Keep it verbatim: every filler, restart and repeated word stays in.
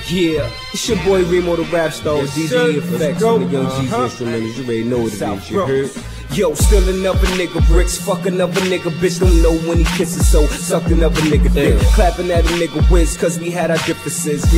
Yeah, it's your boy Remo the Rap Star, Yes, D sir. J Effects, Let's on the Young go. Jeezy Uh-huh. instrumentals. You already know what it South is, you Bronx. heard? Yo, still another nigga bricks, fuck another nigga bitch, don't know when he kisses, so sucked another nigga dick. Clapping at a nigga whiz, cause we had our differences.